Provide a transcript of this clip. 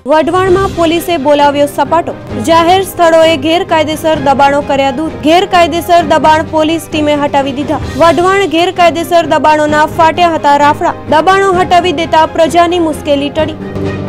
वढवाण में पोलीसे बोलाव्यो सपाटो। जाहेर स्थळोए गैरकायदेसर दबाणो कर्या दूर। गैरकायदेसर दबाण पोलीस टीमे हटावी दीधा। वढवाण गैरकायदेसर दबाणोना फाट्या हता राफड़ा। दबाणो हटावी देता प्रजानी मुश्केली टळी।